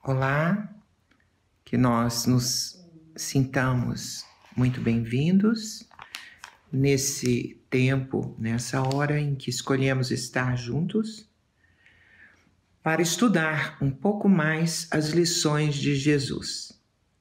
Olá, que nós nos sintamos muito bem-vindos nesse tempo, nessa hora em que escolhemos estar juntos para estudar um pouco mais as lições de Jesus.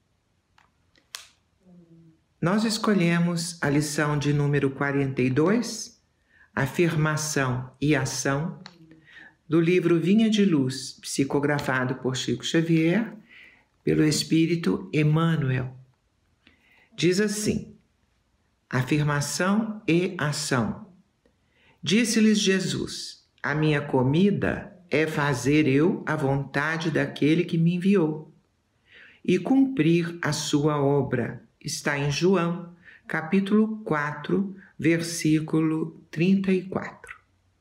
Nós escolhemos a lição de número 42, Afirmação e Ação, do livro Vinha de Luz, psicografado por Chico Xavier, pelo Espírito Emmanuel. Diz assim: afirmação e ação. Disse-lhes Jesus: a minha comida é fazer eu a vontade daquele que me enviou e cumprir a sua obra. Está em João, capítulo 4, versículo 34.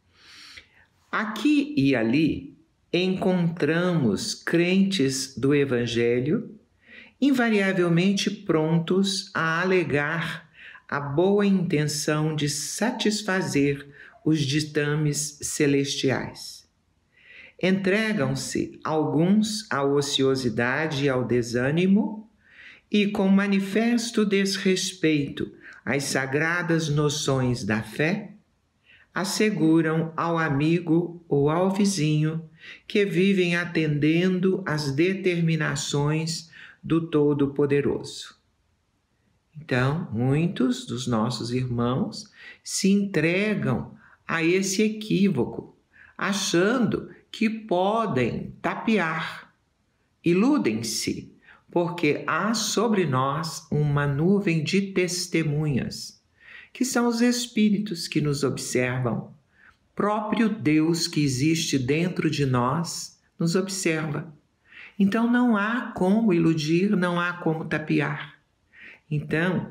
Aqui e ali encontramos crentes do Evangelho invariavelmente prontos a alegar a boa intenção de satisfazer os ditames celestiais. Entregam-se alguns à ociosidade e ao desânimo e, com manifesto desrespeito às sagradas noções da fé, asseguram ao amigo ou ao vizinho que vivem atendendo às determinações do Todo-Poderoso. Então, muitos dos nossos irmãos se entregam a esse equívoco, achando que podem tapear. Iludem-se, porque há sobre nós uma nuvem de testemunhas, que são os espíritos que nos observam. Próprio Deus que existe dentro de nós nos observa. Então não há como iludir, não há como tapear. Então,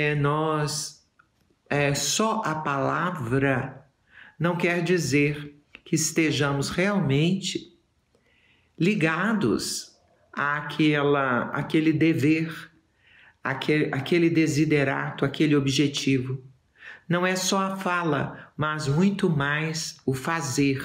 só a palavra não quer dizer que estejamos realmente ligados àquele dever, aquele desiderato, aquele objetivo. Não é só a fala, mas muito mais o fazer,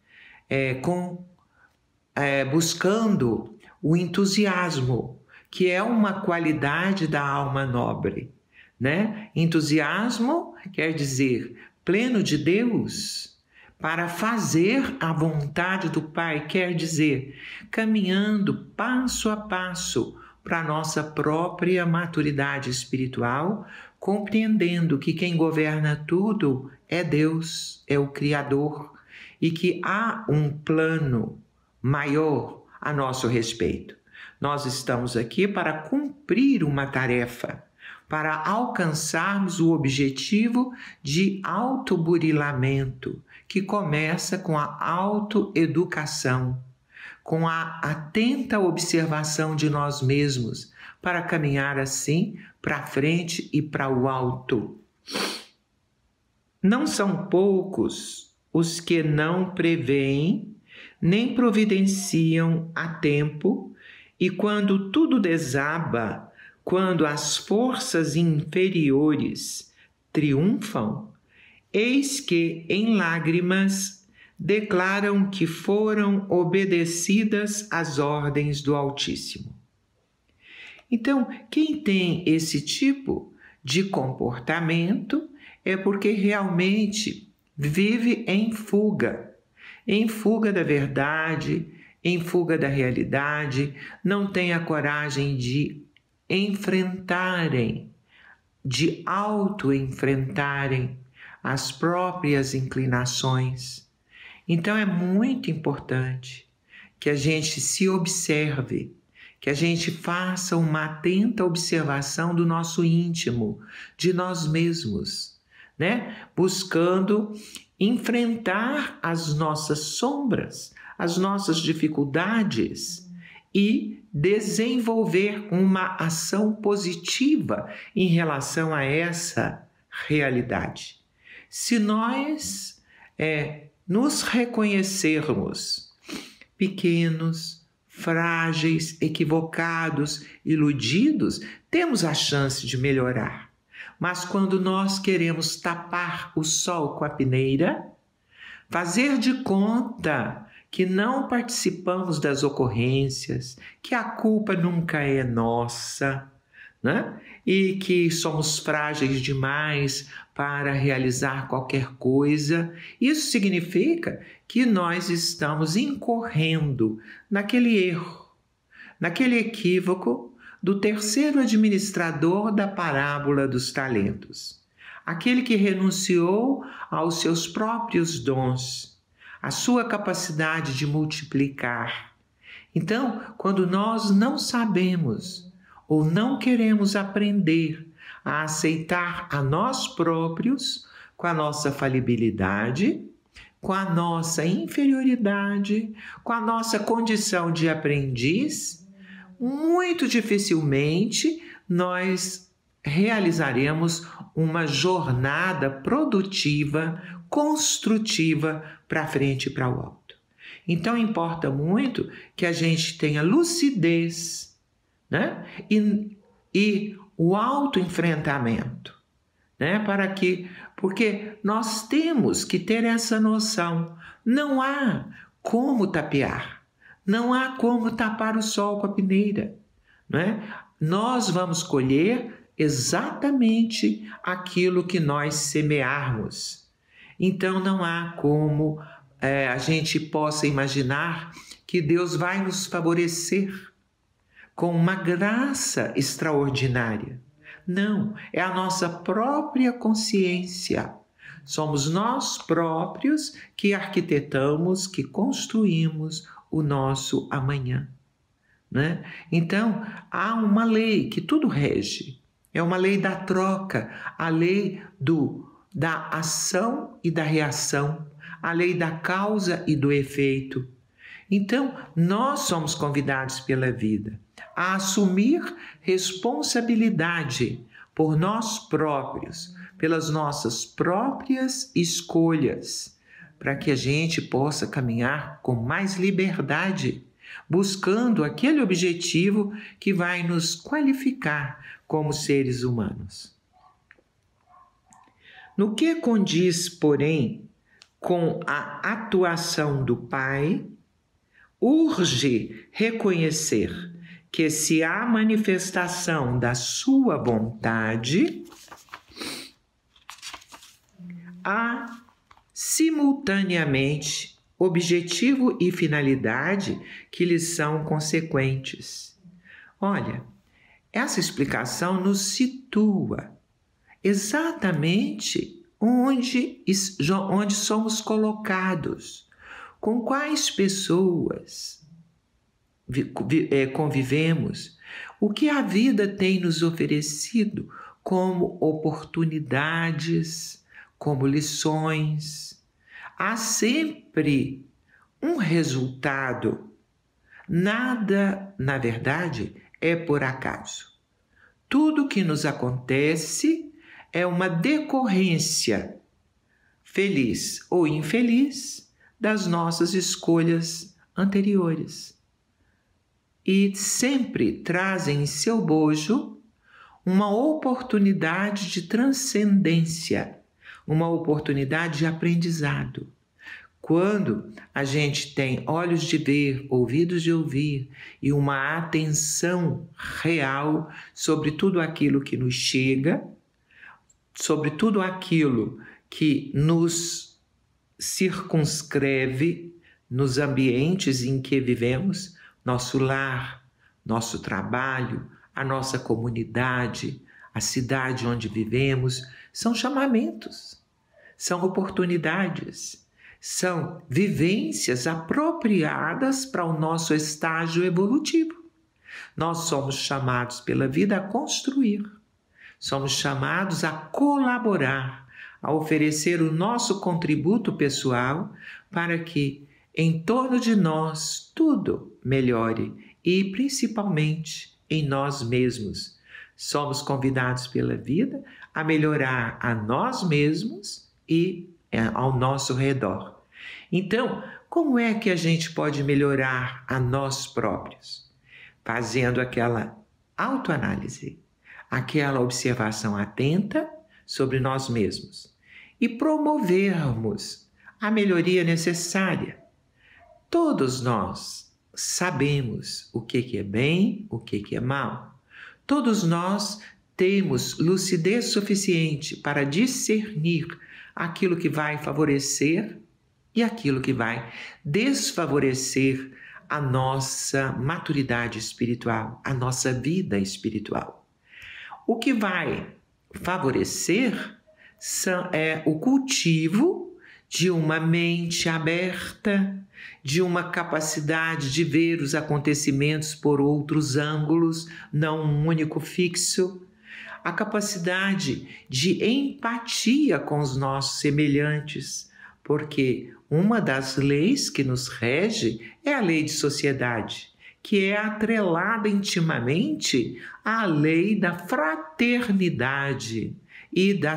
buscando o entusiasmo, que é uma qualidade da alma nobre, né? Entusiasmo quer dizer pleno de Deus, para fazer a vontade do Pai, quer dizer caminhando passo a passo para a nossa própria maturidade espiritual, compreendendo que quem governa tudo é Deus, é o Criador, e que há um plano maior a nosso respeito. Nós estamos aqui para cumprir uma tarefa, para alcançarmos o objetivo de autoburilamento, que começa com a autoeducação, com a atenta observação de nós mesmos, para caminhar assim para frente e para o alto. Não são poucos os que não preveem, nem providenciam a tempo, e quando tudo desaba, quando as forças inferiores triunfam, eis que, em lágrimas, declaram que foram obedecidas às ordens do Altíssimo. Então, quem tem esse tipo de comportamento é porque realmente vive em fuga da verdade, em fuga da realidade, não tem a coragem de enfrentarem, de auto-enfrentarem as próprias inclinações. Então é muito importante que a gente se observe, que a gente faça uma atenta observação do nosso íntimo, de nós mesmos, né? Buscando enfrentar as nossas sombras, as nossas dificuldades e desenvolver uma ação positiva em relação a essa realidade. Se nós nos reconhecermos pequenos, frágeis, equivocados, iludidos, temos a chance de melhorar. Mas quando nós queremos tapar o sol com a peneira, fazer de conta que não participamos das ocorrências, que a culpa nunca é nossa, né? E que somos frágeis demais para realizar qualquer coisa. Isso significa que nós estamos incorrendo naquele erro, naquele equívoco do terceiro administrador da parábola dos talentos, aquele que renunciou aos seus próprios dons, à sua capacidade de multiplicar. Então, quando nós não sabemos ou não queremos aprender a aceitar a nós próprios com a nossa falibilidade, com a nossa inferioridade, com a nossa condição de aprendiz, muito dificilmente nós realizaremos uma jornada produtiva, construtiva para frente e para o alto. Então importa muito que a gente tenha lucidez, né? E o autoenfrentamento, né? Porque nós temos que ter essa noção. Não há como tapear, não há como tapar o sol com a peneira, né? Nós vamos colher exatamente aquilo que nós semearmos. Então não há como a gente possa imaginar que Deus vai nos favorecer com uma graça extraordinária. Não, é a nossa própria consciência. Somos nós próprios que arquitetamos, que construímos o nosso amanhã, né? Então, há uma lei que tudo rege. É uma lei da troca, a lei da ação e da reação, a lei da causa e do efeito. Então, nós somos convidados pela vida a assumir responsabilidade por nós próprios, pelas nossas próprias escolhas, para que a gente possa caminhar com mais liberdade, buscando aquele objetivo que vai nos qualificar como seres humanos. No que condiz, porém, com a atuação do Pai, urge reconhecer que se há manifestação da sua vontade, há simultaneamente objetivo e finalidade que lhes são consequentes. Olha, essa explicação nos situa exatamente onde somos colocados, com quais pessoas convivemos, o que a vida tem nos oferecido como oportunidades, como lições. Há sempre um resultado. Nada, na verdade, é por acaso. Tudo que nos acontece é uma decorrência, feliz ou infeliz, das nossas escolhas anteriores. E sempre trazem em seu bojo uma oportunidade de transcendência, uma oportunidade de aprendizado. Quando a gente tem olhos de ver, ouvidos de ouvir e uma atenção real sobre tudo aquilo que nos chega, sobre tudo aquilo que nos circunscreve nos ambientes em que vivemos, nosso lar, nosso trabalho, a nossa comunidade, a cidade onde vivemos, são chamamentos, são oportunidades, são vivências apropriadas para o nosso estágio evolutivo. Nós somos chamados pela vida a construir, somos chamados a colaborar, a oferecer o nosso contributo pessoal para que em torno de nós tudo melhore e principalmente em nós mesmos. Somos convidados pela vida a melhorar a nós mesmos e ao nosso redor. Então, como é que a gente pode melhorar a nós próprios? Fazendo aquela autoanálise, aquela observação atenta sobre nós mesmos e promovermos a melhoria necessária. Todos nós sabemos o que é bem, o que é mal. Todos nós temos lucidez suficiente para discernir aquilo que vai favorecer e aquilo que vai desfavorecer a nossa maturidade espiritual, a nossa vida espiritual. O que vai favorecer é o cultivo de uma mente aberta, de uma capacidade de ver os acontecimentos por outros ângulos, não um único fixo, a capacidade de empatia com os nossos semelhantes, porque uma das leis que nos rege é a lei de sociedade, que é atrelada intimamente à lei da fraternidade e da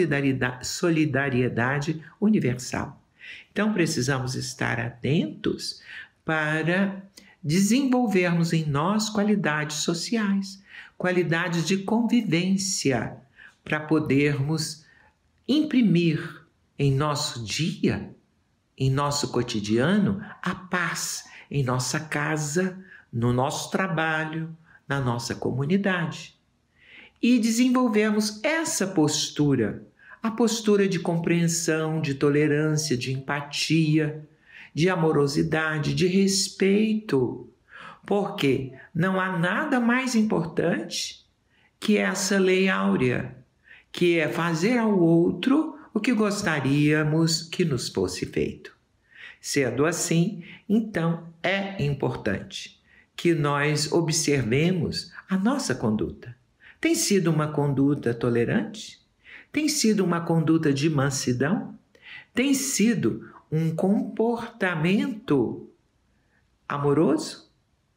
solidariedade universal. Então, precisamos estar atentos para desenvolvermos em nós qualidades sociais, qualidades de convivência, para podermos imprimir em nosso dia, em nosso cotidiano, a paz em nossa casa, no nosso trabalho, na nossa comunidade. E desenvolvermos essa postura, a postura de compreensão, de tolerância, de empatia, de amorosidade, de respeito, porque não há nada mais importante que essa lei áurea, que é fazer ao outro o que gostaríamos que nos fosse feito. Sendo assim, então é importante que nós observemos a nossa conduta. Tem sido uma conduta tolerante? Tem sido uma conduta de mansidão? Tem sido um comportamento amoroso?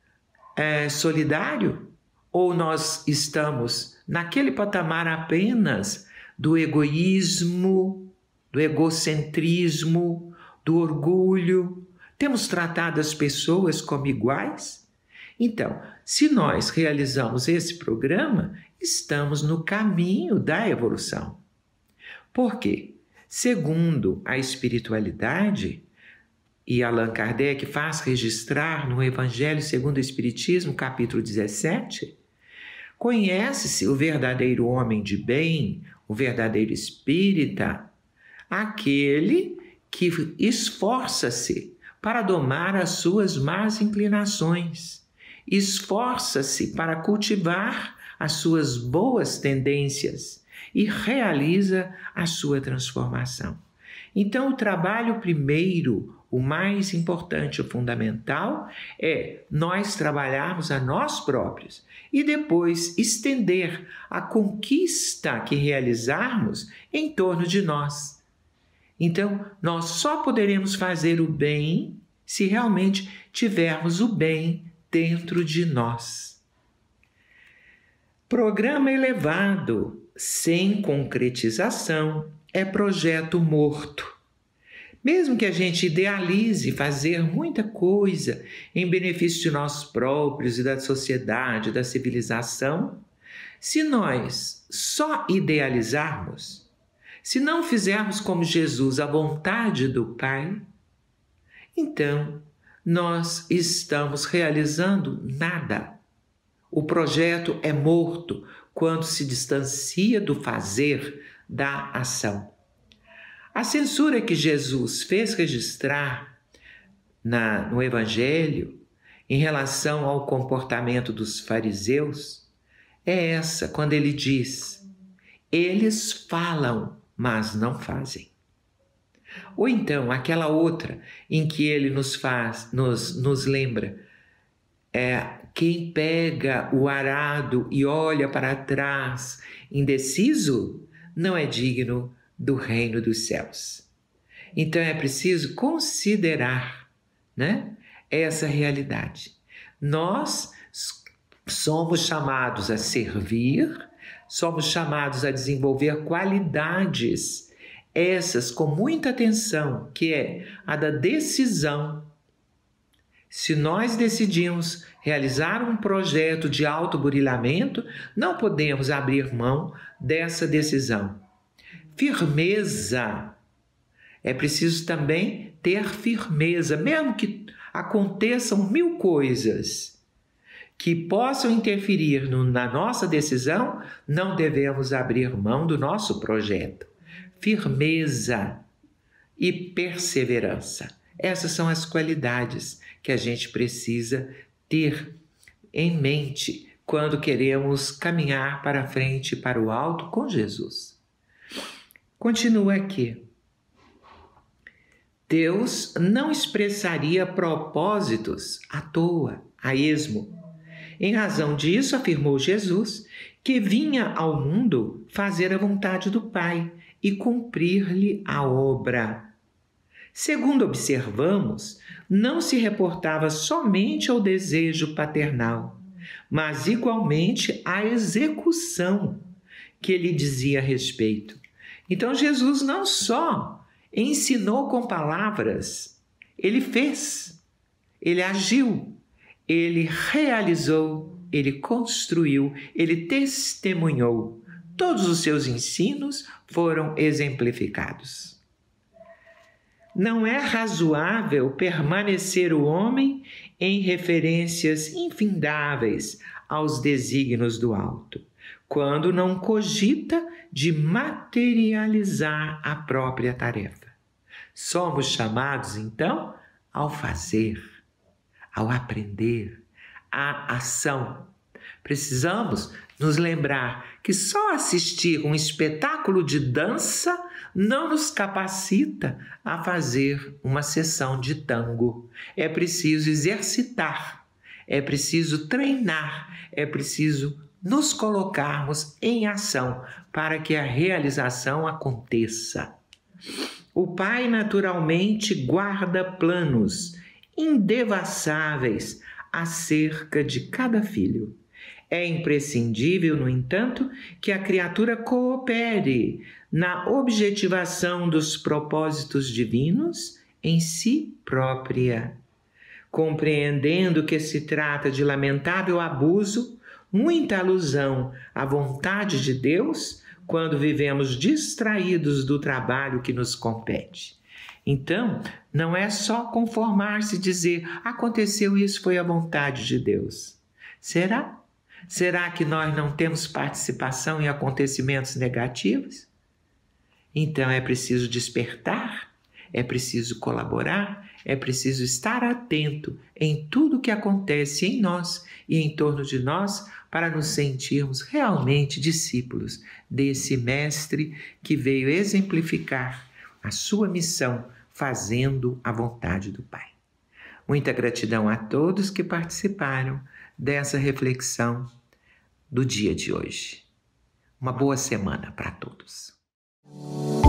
Solidário? Ou nós estamos naquele patamar apenas do egoísmo, do egocentrismo, do orgulho? Temos tratado as pessoas como iguais? Então, se nós realizamos esse programa, estamos no caminho da evolução. Por quê? Segundo a espiritualidade, e Allan Kardec faz registrar no Evangelho segundo o Espiritismo, capítulo 17, conhece-se o verdadeiro homem de bem, o verdadeiro espírita, aquele que esforça-se para domar as suas más inclinações, esforça-se para cultivar as suas boas tendências e realiza a sua transformação. Então, o trabalho primeiro, o mais importante, o fundamental, é nós trabalharmos a nós próprios e depois estender a conquista que realizarmos em torno de nós. Então, nós só poderemos fazer o bem se realmente tivermos o bem dentro de nós. Programa elevado, sem concretização, é projeto morto. Mesmo que a gente idealize fazer muita coisa em benefício de nós próprios e da sociedade, da civilização, se nós só idealizarmos, se não fizermos como Jesus a vontade do Pai, então nós estamos realizando nada. O projeto é morto quando se distancia do fazer, da ação. A censura que Jesus fez registrar no Evangelho em relação ao comportamento dos fariseus é essa, quando ele diz: eles falam, mas não fazem. Ou então, aquela outra em que ele nos lembra, quem pega o arado e olha para trás indeciso não é digno do reino dos céus. Então é preciso considerar, essa realidade. Nós somos chamados a servir, somos chamados a desenvolver qualidades, essas com muita atenção, que é a da decisão. Se nós decidimos realizar um projeto de autoburilamento, não podemos abrir mão dessa decisão. Firmeza. É preciso também ter firmeza, mesmo que aconteçam 1000 coisas que possam interferir na nossa decisão, não devemos abrir mão do nosso projeto. Firmeza e perseverança. Essas são as qualidades que a gente precisa ter em mente quando queremos caminhar para frente, para o alto com Jesus. Continua aqui. Deus não expressaria propósitos à toa, a esmo. Em razão disso, afirmou Jesus, que vinha ao mundo fazer a vontade do Pai e cumprir-lhe a obra. Segundo observamos, não se reportava somente ao desejo paternal, mas igualmente à execução que lhe dizia respeito. Então Jesus não só ensinou com palavras, ele fez, ele agiu, ele realizou, ele construiu, ele testemunhou. Todos os seus ensinos foram exemplificados. Não é razoável permanecer o homem em referências infindáveis aos desígnios do alto, quando não cogita de materializar a própria tarefa. Somos chamados, então, ao fazer, ao aprender, à ação. Precisamos nos lembrar que só assistir um espetáculo de dança não nos capacita a fazer uma sessão de tango. É preciso exercitar, é preciso treinar, é preciso nos colocarmos em ação para que a realização aconteça. O Pai naturalmente guarda planos indevassáveis acerca de cada filho. É imprescindível, no entanto, que a criatura coopere na objetivação dos propósitos divinos em si própria. Compreendendo que se trata de lamentável abuso, muita alusão à vontade de Deus, quando vivemos distraídos do trabalho que nos compete. Então, não é só conformar-se e dizer, aconteceu isso, foi a vontade de Deus. Será? Será que nós não temos participação em acontecimentos negativos? Então é preciso despertar, é preciso colaborar, é preciso estar atento em tudo que acontece em nós e em torno de nós para nos sentirmos realmente discípulos desse Mestre que veio exemplificar a sua missão fazendo a vontade do Pai. Muita gratidão a todos que participaram dessa reflexão do dia de hoje. Uma boa semana para todos.